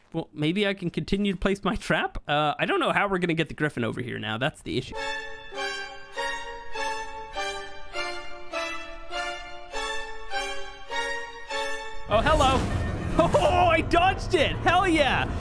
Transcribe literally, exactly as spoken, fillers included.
Well, maybe I can continue to place my trap. Uh, I don't know how we're going to get the griffin over here now. That's the issue. Oh, hello. Oh, I dodged it. Hell yeah.